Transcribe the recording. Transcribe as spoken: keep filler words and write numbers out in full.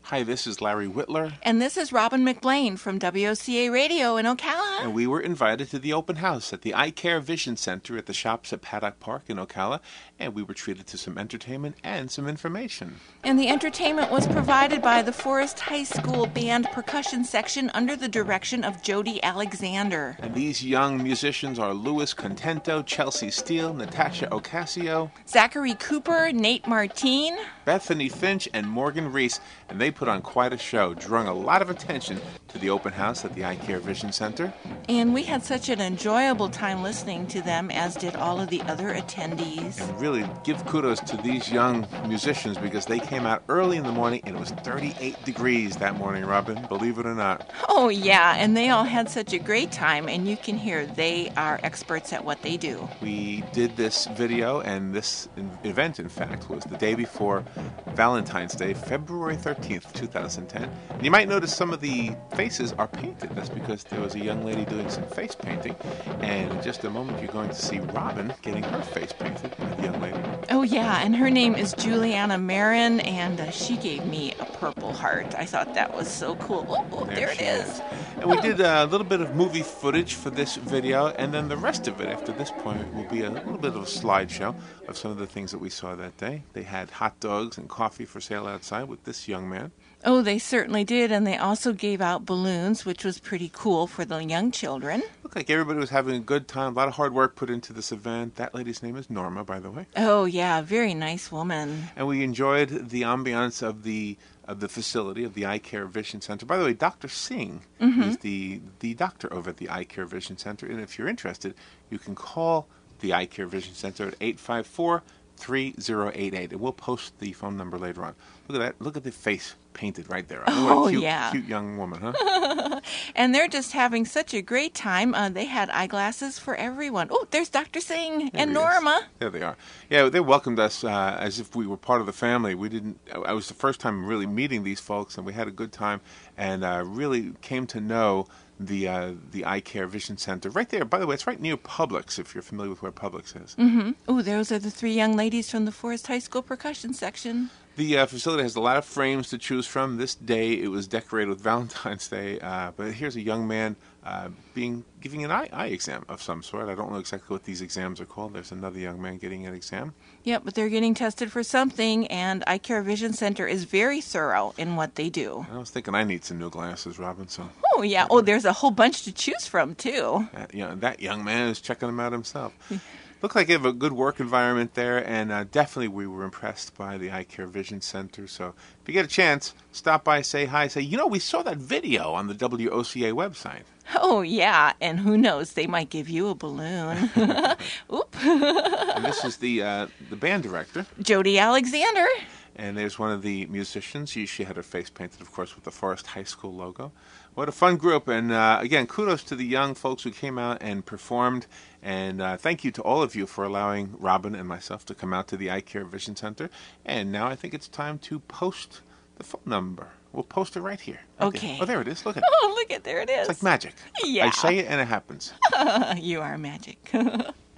Hi, this is Larry Whitler. And this is Robin McBlain from W O C A Radio in Ocala. And we were invited to the open house at the Eye Care Vision Center at the shops at Paddock Park in Ocala. And we were treated to some entertainment and some information. And the entertainment was provided by the Forest High School Band Percussion Section under the direction of Jody Alexander. And these young musicians are Louis Contento, Chelsea Steele, Natasha Ocasio, Zachary Cooper, Nate Martine, Bethany Finch, and Morgan Reese. And they put on quite a show, drawing a lot of attention to the open house at the Eye Care Vision Center. And we had such an enjoyable time listening to them, as did all of the other attendees. And really give kudos to these young musicians because they came out early in the morning and it was thirty-eight degrees that morning, Robin, believe it or not. Oh, yeah, and they all had such a great time, and you can hear they are experts at what they do. We did this video, and this event, in fact, was the day before Valentine's Day, February thirteenth, two thousand ten. And you might notice some of the faces are painted. That's because there was a young lady doing some face painting, and in just a moment you're going to see Robin getting her face painted by the young lady. Oh, yeah, and her name is Juliana Marin, and uh, she gave me a purple heart. I thought that was so cool. Oh, oh there, there it is. is. And we did a little bit of movie footage for this video, and then the rest of it after this point will be a little bit of a slideshow of some of the things that we saw that day. They had hot dogs and coffee for sale outside with this young man. Oh, they certainly did, and they also gave out balloons, which was pretty cool for the young children. Looked like everybody was having a good time. A lot of hard work put into this event. That lady's name is Norma, by the way. Oh, yeah, very nice woman. And we enjoyed the ambiance of the of the facility, of the Eye Care Vision Center. By the way, Doctor Singh mm-hmm. is the, the doctor over at the Eye Care Vision Center, and if you're interested, you can call the Eye Care Vision Center at eight five four, three zero eight eight, and we'll post the phone number later on. Look at that. Look at the face painted right there. Oh, what a cute, yeah. cute young woman, huh? And they're just having such a great time. Uh, they had eyeglasses for everyone. Oh, there's Doctor Singh there and Norma. Is. There they are. Yeah, they welcomed us uh, as if we were part of the family. We didn't. I was the first time really meeting these folks, and we had a good time, and uh, really came to know the uh, the Eye Care Vision Center right there. By the way, it's right near Publix, if you're familiar with where Publix is. Mm-hmm. Oh, those are the three young ladies from the Forest High School Percussion Section. The uh, facility has a lot of frames to choose from. This day it was decorated with Valentine's Day, uh, but here's a young man uh, being giving an eye, eye exam of some sort. I don't know exactly what these exams are called. There's another young man getting an exam. Yep, but they're getting tested for something, and Eye Care Vision Center is very thorough in what they do. I was thinking I need some new glasses, Robin. So. Oh, yeah. Oh, there's a whole bunch to choose from, too. Uh, yeah, that young man is checking them out himself. Looked like they have a good work environment there, and uh, definitely we were impressed by the Eye Care Vision Center. So if you get a chance, stop by, say hi, say, you know, we saw that video on the W O C A website. Oh, yeah, and who knows, they might give you a balloon. Oop. And this is the uh, the band director, Jody Alexander. And there's one of the musicians. She, she had her face painted, of course, with the Forest High School logo. What a fun group. And, uh, again, kudos to the young folks who came out and performed. And uh, thank you to all of you for allowing Robin and myself to come out to the Eye Care Vision Center. And now I think it's time to post the phone number. We'll post it right here. Right okay. There. Oh, there it is. Look at it. Oh, look at there it is. It's like magic. Yeah. I say it and it happens. You are magic.